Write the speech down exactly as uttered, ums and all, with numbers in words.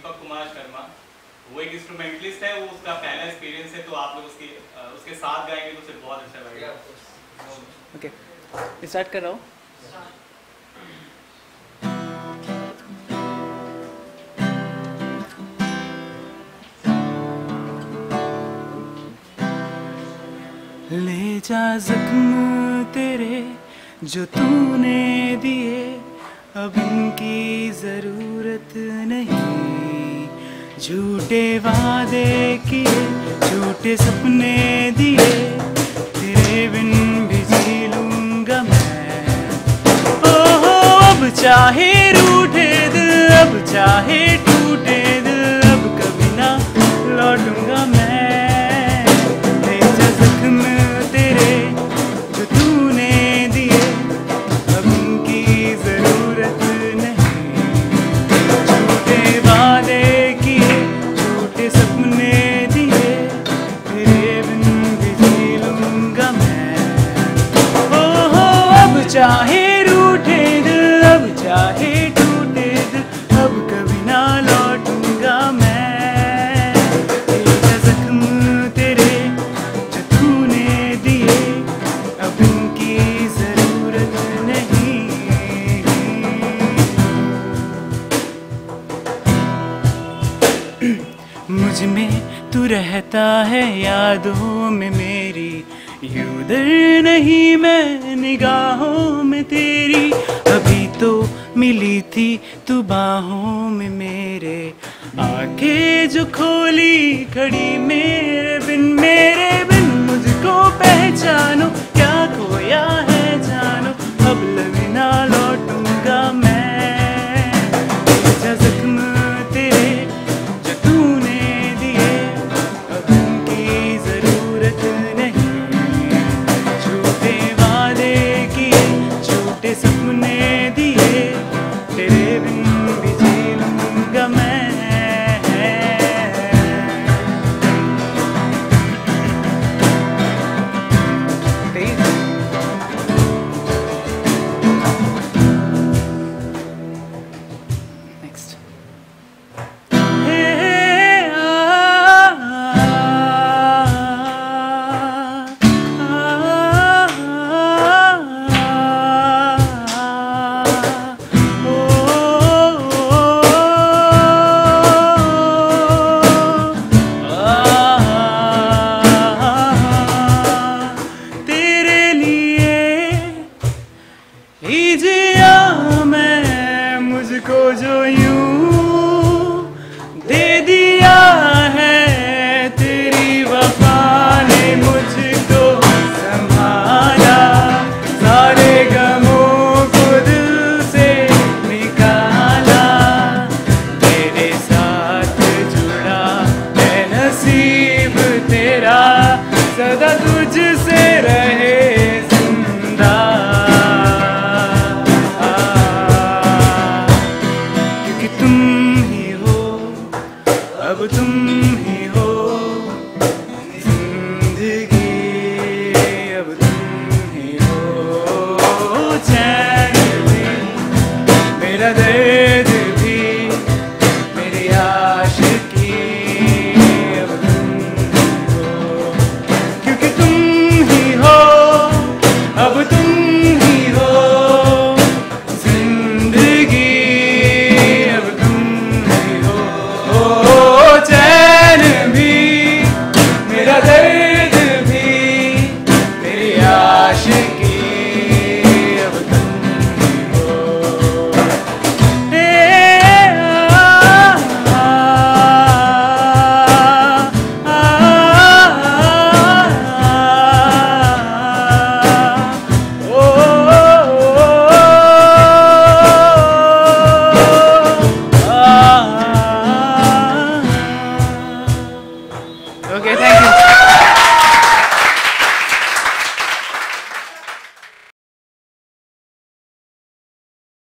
दीपक कुमार शर्मा, वो एक इंस्ट्रूमेंटलिस्ट है, वो उसका पहला एक्सपीरियंस है, तो आप लोग उसके उसके साथ गाएंगे तो उसे बहुत अच्छा लगेगा। ओके, स्टार्ट कर रहा हूँ। ले जा जख्म तेरे जो तूने दिए, अब इनकी जरूरत नहीं। झूठे वादे किए, झूठे सपने दिए, तेरे बिन भी जी लूंगा मैं। ओहो अब चाहे रूठे दिल, अब चाहे टूटे दिल, अब कभी ना लौटूंगा मैं। ले जा जख्म तेरे जो तूने दिए, अब इनकी जरूरत नहीं। झूठे वादे किए, झूठे सपने दिए, तेरे बिन भी जी लूंगा मैं। ओहो अब चाहे रूठे दिल, अब चाहे टूटे दिल, अब कभी ना लौटूंगा मैं। तेरा जख्म तेरे जो तूने दिए, अब इनकी जरूरत नहीं। मुझ में तू रहता है यादों में मेरी, उधर नहीं मैं निगाहों में तेरी। अभी तो मिली थी तू बाहों में मेरे, आके जो खोली खड़ी मेरे बिन, मेरे बिन मुझको पहचानो, क्या खोया है जानो, अब लग ना लौटूंगा मैं। जा जख्म तेरे जो तूने दिए, अब उनकी जरूरत नहीं। झूठे वादे किए, झूठे सपने दिए, तेरे बिन भी जी लूंगा मैं। Next. तेरे लिए ही जिया मैं, मुझको जो यूं